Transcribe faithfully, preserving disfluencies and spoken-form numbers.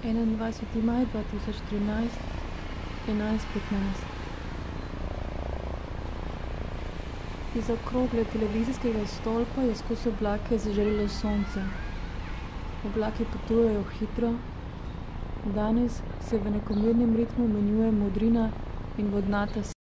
enaindvajseti maj dva tisoč trinajst, enajst petnajst. Izza okrogle televizijskega stolpa je skozi oblake zažarelo sonce. Oblaki potujejo hitro. Danes se v enakomernem ritmu menjuje modrina in vodnata